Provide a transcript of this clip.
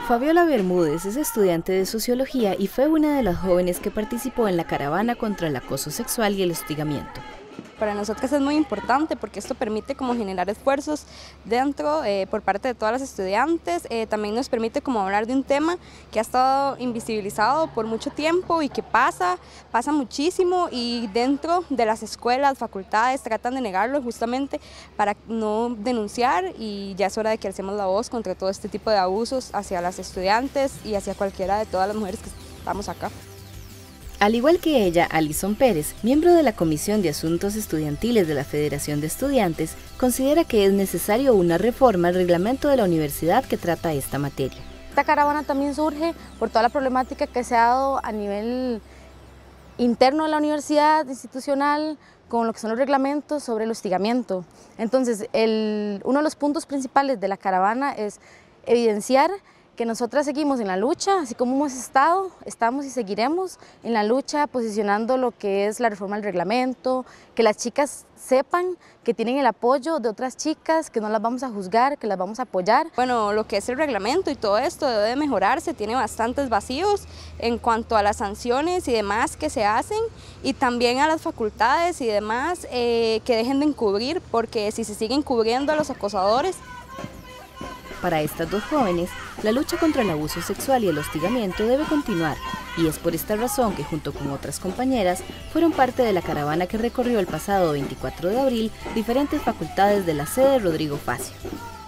Fabiola Bermúdez es estudiante de Sociología y fue una de las jóvenes que participó en la caravana contra el acoso sexual y el hostigamiento. Para nosotros es muy importante porque esto permite como generar esfuerzos dentro por parte de todas las estudiantes, también nos permite como hablar de un tema que ha estado invisibilizado por mucho tiempo y que pasa muchísimo, y dentro de las escuelas, facultades tratan de negarlo justamente para no denunciar, y ya es hora de que alcemos la voz contra todo este tipo de abusos hacia las estudiantes y hacia cualquiera de todas las mujeres que estamos acá. Al igual que ella, Alison Pérez, miembro de la Comisión de Asuntos Estudiantiles de la Federación de Estudiantes, considera que es necesario una reforma al reglamento de la universidad que trata esta materia. Esta caravana también surge por toda la problemática que se ha dado a nivel interno de la universidad, institucional, con lo que son los reglamentos sobre el hostigamiento. Entonces, uno de los puntos principales de la caravana es evidenciar que nosotras seguimos en la lucha, así como hemos estado, estamos y seguiremos en la lucha posicionando lo que es la reforma del reglamento, que las chicas sepan que tienen el apoyo de otras chicas, que no las vamos a juzgar, que las vamos a apoyar. Bueno, lo que es el reglamento y todo esto debe de mejorarse, tiene bastantes vacíos en cuanto a las sanciones y demás que se hacen, y también a las facultades y demás que dejen de encubrir, porque si se siguen cubriendo a los acosadores. Para estas dos jóvenes, la lucha contra el abuso sexual y el hostigamiento debe continuar, y es por esta razón que junto con otras compañeras fueron parte de la caravana que recorrió el pasado 24 de abril diferentes facultades de la sede Rodrigo Facio.